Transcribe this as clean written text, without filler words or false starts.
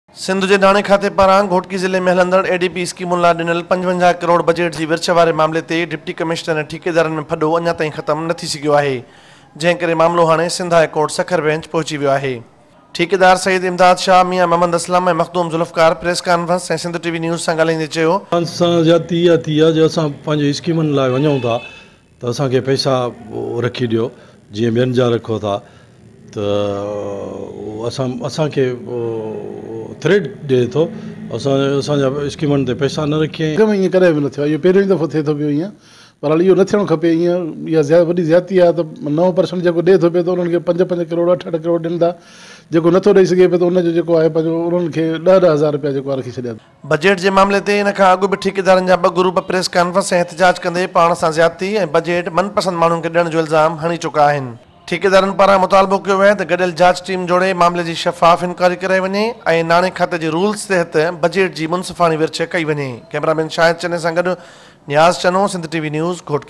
सिंध के नाणे खाते पारां घोटकी ज़िले में हलंदड़ एडीपी स्कीमुनि लाइ ॾिनल 55 करोड़ बजट की विर्छ वारे मामले ते डिप्टी कमिश्नर ऐं ठेकेदारनि में फॾो अञा ताईं ख़त्म न थी सघियो आहे, जंहिं करे मामलो हाणे Sindh high court Sukkur bench पहुची वियो आहे। ठेकेदार सईद इमदाद शाह, मियां मोहम्मद असलम ऐं मखदूम जुल्फ़कार प्रेस कॉन्फ्रेंस ऐं सिंध टीवी न्यूज़ सां ॻाल्हाईंदे चयो, असां ज्यादती इहा थी आहे जो असां पंहिंजी स्कीमुनि लाइ वञूं था त असांखे पैसा रखी ॾियो, जीअं ॿियनि जा रखो था त असांखे थ्रेड ॾिए थो, असांजा स्कीमुनि ते पैसा न रखियईं। ईअं कॾहिं बि न थियो आहे, इहो पहिरियों दफ़ो थिए थो पियो ईअं, पर इहो न थियणु खपे। ईअं इहा वॾी ज़्यादती आहे त 9% जेको ॾिए थो पियो त उन्हनि खे 5-5 करोड़ 8-8 करोड़ ॾियनि था, जेको नथो ॾेई सघे पियो त उनजो जेको आहे पंहिंजो उन्हनि खे 10-10 हज़ार रुपया जेको आहे रखी छॾिया। बजट के मामले ते इन खां अॻु बि ठेकेदारनि जा 2 ग्रुप प्रेस कॉन्फ्रेंस ऐं एहतजाज कंदे पाण सां ज़्यादती ऐं बजट मनपसंद माण्हुनि खे ॾियण जो इल्ज़ाम हणी चुका आहिनि। ठेकेदारनि पारां मुतालबो कयो आहे त गॾियल जांच टीम जोड़े मामले की शफ़ाफ़ इंक्वायरी कराई वञे ऐं नाणे खाते जे रूल्स तहत बजट की मुनसिफ़ानी विर्छ कई वञे। कैमरामैन शाहिद चने सां गॾु नियाज़ चनो, सिंध टीवी न्यूज़, घोटकी।